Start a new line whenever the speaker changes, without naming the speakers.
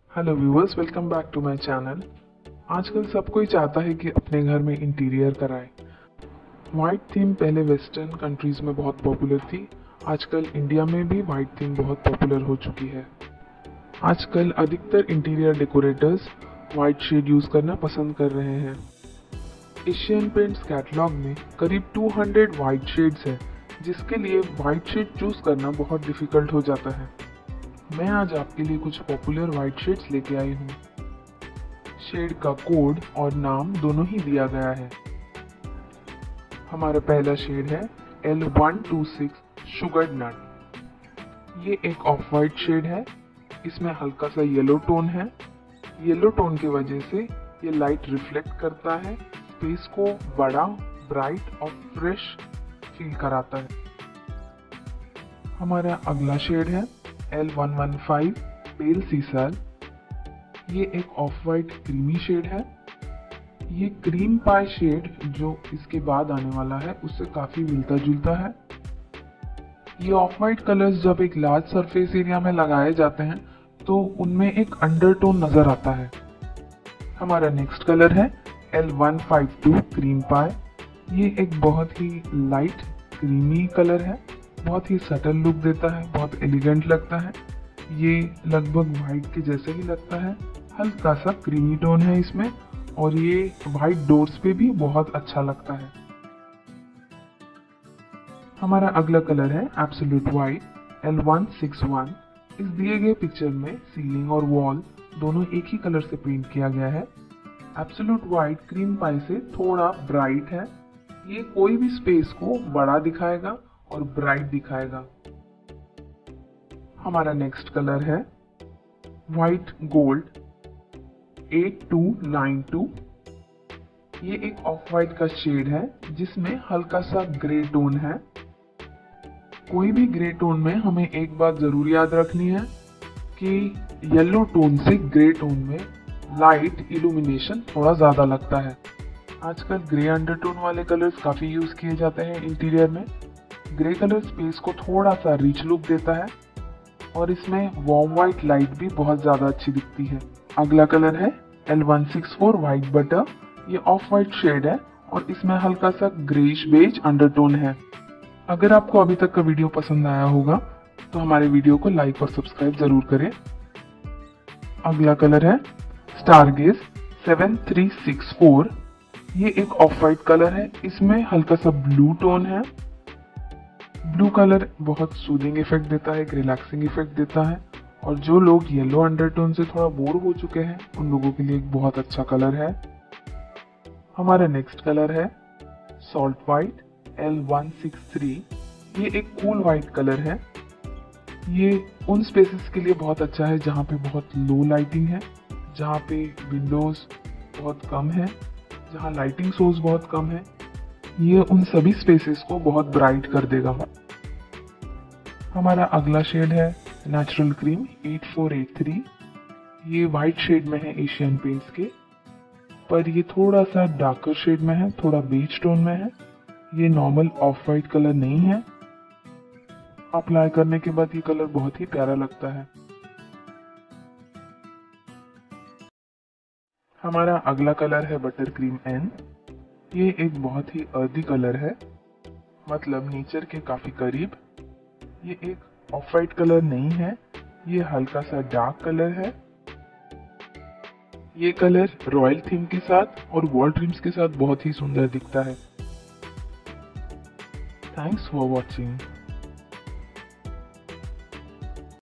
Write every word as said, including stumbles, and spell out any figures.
Hello viewers, welcome back to my channel. आजकल सब कोई चाहता है कि अपने घर में इंटीरियर कराए। वाइट थीम पहले वेस्टर्न कंट्रीज में बहुत पॉपुलर थी, आजकल इंडिया में भी वाइट थीम बहुत पॉपुलर हो चुकी है। आजकल अधिकतर interior decorators white shade use करना पसंद कर रहे हैं। एशियन पेंट्स कैटलॉग में करीब दो सौ वाइट शेड्स हैं, जिसके लिए वाइट शेड चूज करना बहुत डिफिकल्ट हो जाता है। मैं आज आपके लिए कुछ पॉपुलर वाइट शेड्स लेके आई हूँ। शेड का कोड और नाम दोनों ही दिया गया है। हमारा पहला शेड है L one two six sugar nut. ये एक ऑफ वाइट शेड है, इसमें हल्का सा येलो टोन है। येलो टोन की वजह से ये लाइट रिफ्लेक्ट करता है, स्पेस को बड़ा, ब्राइट और फ्रेश फील कराता है। हमारा अगला शेड है L one one five pale sisal. ये एक ऑफ वाइट क्रीमी शेड है। ये क्रीम पाई शेड जो इसके बाद आने वाला है उससे काफी मिलता जुलता है। ये ऑफ वाइट कलर्स जब एक लार्ज सरफेस एरिया में लगाए जाते हैं तो उनमें एक अंडरटोन नजर आता है। हमारा नेक्स्ट कलर है L one five two cream pie. ये एक बहुत ही लाइट क्रीमी कलर है, बहुत ही सटल लुक देता है, बहुत एलिगेंट लगता है। ये लगभग वाइट के जैसे ही लगता है, हल्का सा क्रीमी टोन है इसमें और ये वाइट डोर्स पे भी बहुत अच्छा लगता है। हमारा अगला कलर है absolute white L one six one. इस दिए गए पिक्चर में सीलिंग और वॉल दोनों एक ही कलर से पेंट किया गया है। एब्सोल्यूट वाइट क्रीम पाई से थोड़ा ब्राइट है। ये कोई भी स्पेस को बड़ा दिखाएगा और ब्राइट दिखाएगा। हमारा नेक्स्ट कलर है white gold eight two nine two. ये एक ऑफ वाइट का शेड है जिसमें हल्का सा ग्रे टोन है। कोई भी ग्रे टोन में हमें एक बात जरूर याद रखनी है कि येलो टोन से ग्रे टोन में लाइट इल्यूमिनेशन थोड़ा ज्यादा लगता है। आजकल ग्रे अंडरटोन वाले कलर्स काफी यूज किए जाते हैं इंटीरियर में। ग्रे कलर स्पेस को थोड़ा सा रिच लुक देता है और इसमें वार्म वाइट लाइट भी बहुत ज्यादा अच्छी दिखती है। अगला कलर है L one six four white butter. ये ऑफ वाइट शेड है और इसमें हल्का सा ग्रेइश बेज अंडरटोन है। अगर आपको अभी तक का वीडियो पसंद आया होगा तो हमारे वीडियो को लाइक और सब्सक्राइब जरूर करें। अगला कलर है stargaze seven three six four. ये एक ऑफ वाइट कलर है, इसमें हल्का सा ब्लू टोन है। ब्लू कलर बहुत सूदिंग इफेक्ट देता है, एक रिलैक्सिंग इफेक्ट देता है और जो लोग येलो अंडरटोन से थोड़ा बोर हो चुके हैं उन लोगों के लिए एक बहुत अच्छा कलर है। हमारा नेक्स्ट कलर है salt white L one six three. ये एक कूल वाइट कलर है। ये उन स्पेसेस के लिए बहुत अच्छा है जहाँ पे बहुत लो लाइटिंग है, जहाँ पे विंडोज बहुत कम है, जहाँ लाइटिंग सोर्स बहुत कम है। ये उन सभी स्पेसेस को बहुत ब्राइट कर देगा। हमारा अगला शेड है natural cream eight four eight three. ये वाइट शेड में है एशियन पेंट्स के, पर ये थोड़ा सा डार्कर शेड में है, थोड़ा बेज टोन में है। ये नॉर्मल ऑफ वाइट कलर नहीं है। अप्लाई करने के बाद ये कलर बहुत ही प्यारा लगता है। हमारा अगला कलर है बटर क्रीम एन। ये एक बहुत ही अर्दी कलर है, मतलब नेचर के काफी करीब। ये एक ऑफ वाइट कलर नहीं है, ये हल्का सा डार्क कलर है। ये कलर रॉयल थीम के साथ और वॉल ट्रिम्स के साथ बहुत ही सुंदर दिखता है। Thanks for watching.